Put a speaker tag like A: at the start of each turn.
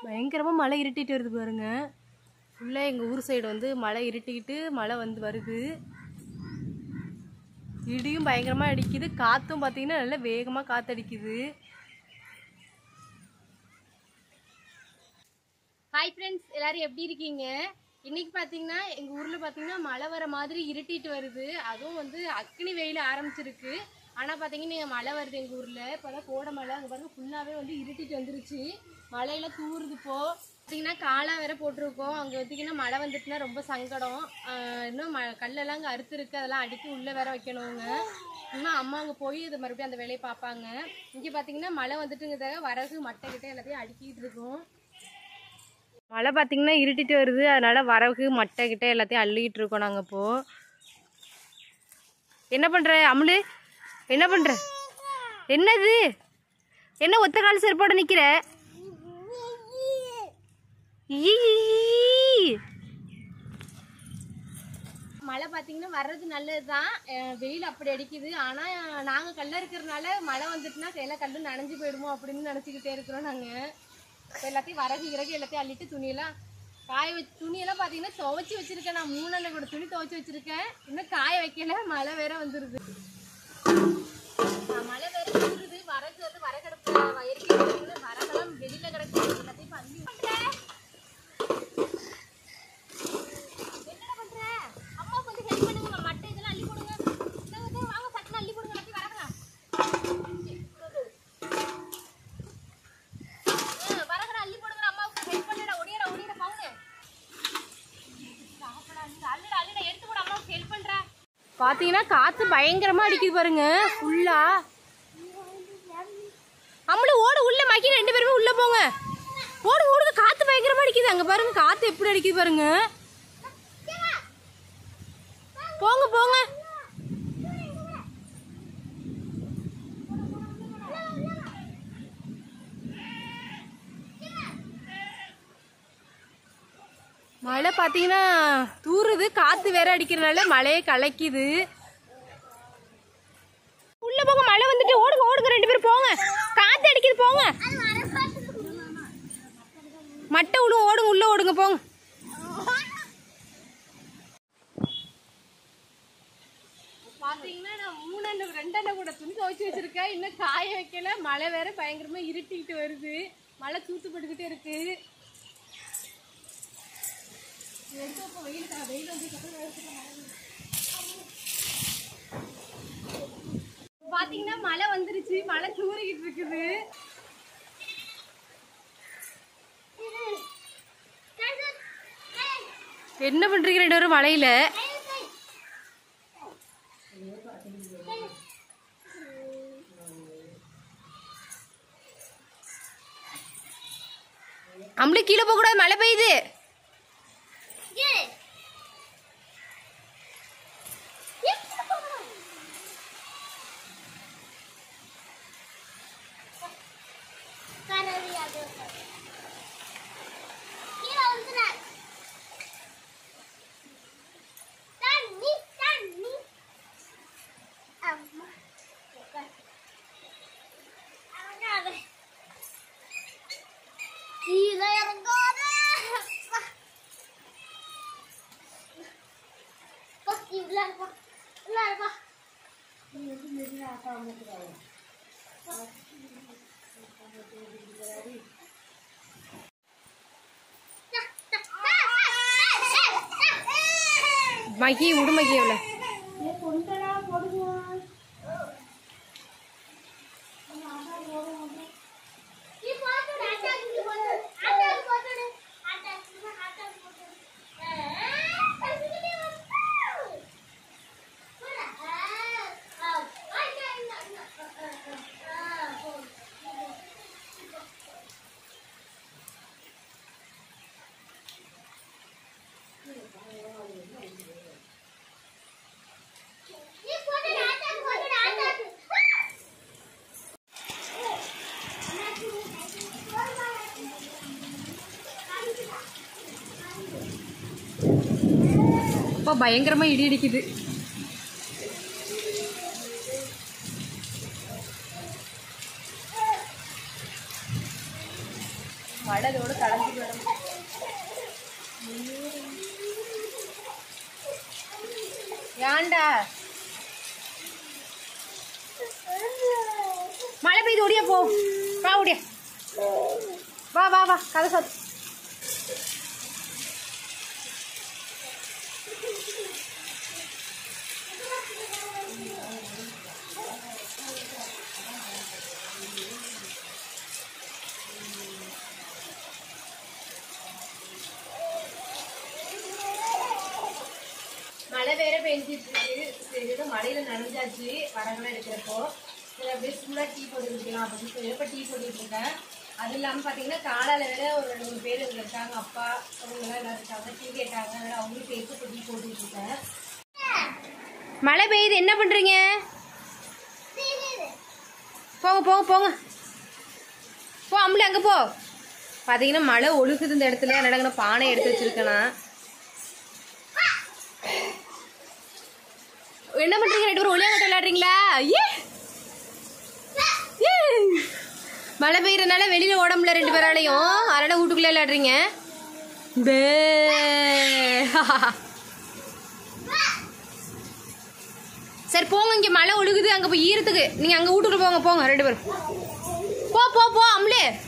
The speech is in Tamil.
A: பயங்கரமா மழை இருட்டிட்டு வருது பாருங்க. ஃபுல்லா எங்க ஊர் சைடு வந்து மழை இருட்டிக்கிட்டு மழை வந்து வருது. இடியும் பயங்கரமா அடிக்குது, காத்தும் பாத்தீங்கன்னா நல்ல வேகமா காத்தடிக்குது. ஹாய் ஃப்ரெண்ட்ஸ், எல்லாரும் எப்படி இருக்கீங்க? இன்னைக்கு பாத்தீங்கன்னா எங்க ஊர்ல பாத்தீங்கன்னா மழை வர மாதிரி இருட்டிட்டு வருது. அதுவும் வந்து அக்னி வெயில் ஆரம்பிச்சிருக்கு. ஆனா பாத்தீங்கன்னா மழை வருது எங்க ஊர்ல. இப்பதான் கோடை மழை. அங்க பாருங்க ஃபுல்லாவே வந்து இருட்டிட்டு வந்துருச்சு. மழையில தூருது. இப்போ பார்த்தீங்கன்னா காலா வேற போட்டிருக்கோம். அங்கே பார்த்தீங்கன்னா மழை வந்துட்டுனா ரொம்ப சங்கடம். இன்னும் கல்லெல்லாம் அங்கே அறுத்து இருக்கு, அதெல்லாம் அடிக்கி உள்ளே வேற வைக்கணுங்க. இன்னும் அம்மா அங்கே போய் இது மறுபடியும் அந்த வேலையை பார்ப்பாங்க. இங்கே பார்த்தீங்கன்னா மழை வந்துட்டுங்கிறதாக வரகு மட்டை கிட்ட எல்லாத்தையும் அடுக்கிட்டு இருக்கோம். மழை பார்த்தீங்கன்னா இருட்டிட்டு வருது, அதனால வரகு மட்டை கிட்ட எல்லாத்தையும் அள்ளிக்கிட்டு இருக்கோம் நாங்கள். இப்போ என்ன பண்ணுற அமுலு? என்ன பண்ணுற? என்னது? என்ன ஒத்த கால் செருப்போட நிற்கிற? மழை பார்த்தீங்கன்னா வர்றது நல்லதுதான். வெயில் அப்படி அடிக்குது. ஆனால் நாங்கள் கல்ல இருக்கிறதுனால மழை வந்துட்டுனா எல்லாம் கல்லு நனைஞ்சு போயிடுமோ அப்படின்னு நினச்சிக்கிட்டே இருக்கிறோம் நாங்கள். இப்போ எல்லாத்தையும் வரகு எல்லாத்தையும் அள்ளிட்டு துணியெல்லாம் காய வச்சு, துணியெல்லாம் பார்த்தீங்கன்னா துவைச்சி வச்சுருக்கேன். நான் 3 நாள் கூட துணி துவைச்சி வச்சுருக்கேன். இன்னும் காய வைக்கல, மழை வேற வந்துடுது. மழை வேற வந்துடுது. வரகு வந்து வரகடுப்பு வரகெல்லாம் வெளியில் கிடக்கு. எல்லாத்தையும் பண்ணி பாத்தீங்கன்னா காத்து பயங்கரமா அடிக்குது பாருங்க. ஃபுல்லா அம்மளு ஓடு, உள்ள மக்கி 2 பேருமே உள்ள போங்க. ஓடு ஓடுங்க, காத்து பயங்கரமா அடிக்குது. அங்க பாருங்க காத்து எப்படி அடிக்குது பாருங்க. போங்க போங்க. மழை பார்த்தீங்கன்னா தூருது, காத்து வேற அடிக்கிறதுனால மழையை கலக்கிது. உள்ள போங்க, மழை வந்துட்டு. ஓடுங்க ஓடுங்க, 2 பேரும் போங்க. காத்து அடிக்குது, போங்க. மட்டை விழும், ஓடுங்க, உள்ள ஓடுங்க, போங்க. பாத்தீங்கன்னா நான் 2 கூட துணி துவைச்சு வச்சிருக்கேன். இன்னும் காய வைக்கல. மழை வேற பயங்கரமா இருட்டிக்கிட்டு வருது. மழை தூத்து போட்டுக்கிட்டே இருக்கு. பாத்தீங்கன்னா மழை வந்துருச்சு, மழை தூரிக்கிட்டு இருக்குது. என்ன பண்றீங்க 2 பேரும் மழையில? அம்பளை கீழே போக கூடாது, மழை பெய்யுது. மகி விடு, மகி எவ்வளோ பயங்கரமா இடி இடிக்குது. மழை இதோட கலந்து வரும். ஏன்டா மழை பெய்து ஓடியா போ. வா ஓடியா, வா வா வா, கதை சாத்து. மழை வேற பெஞ்சிட்டு இருக்கு. சரி மழையில நனைஞ்சாச்சு வரங்களாம் இருக்கிறப்போ சரி அப்படியே சூடாக டீ போட்டு குடிக்கலாம் அப்படின்னு சொல்லி இப்போ டீ போட்டுட்டு இருக்கேன். அது இல்லாமல் பார்த்தீங்கன்னா காலையில் வேற ஒரு 2 பேர் இங்கே இருக்காங்க, அப்பா அவங்கெல்லாம் எல்லாம் இருக்காங்க, டீ கேட்டாங்க. அதனால் அவங்களும் சேர்த்து இப்போ டீ போட்டுட்டு இருக்கேன். மழை பெய்யுது, என்ன பண்ணுறீங்க? போங்க போங்க போங்க போ அம்மளி, அங்கே போ. பார்த்தீங்கன்னா மழை ஒழுகுது இந்த இடத்துல. என்னடா பானை எடுத்து வச்சிருக்கேனா. என்ன பண்றீங்க? 2 பேரும் ஒளியாங்கட்ட விளையாடுறீங்களா? மழை பெய்யறதுனால வெளியில ஓட முடியல 2 பேராலையும். அதனால வீட்டுக்குள்ள விளையாடுறீங்க. சரி போங்க, இங்க மழை ஒழுகுது, அங்க போய் ஈரத்துக்கு. நீங்க அங்க வீட்டுக்குள்ள போங்க. போங்க 2 பேரும். போ போ போ அம்லே.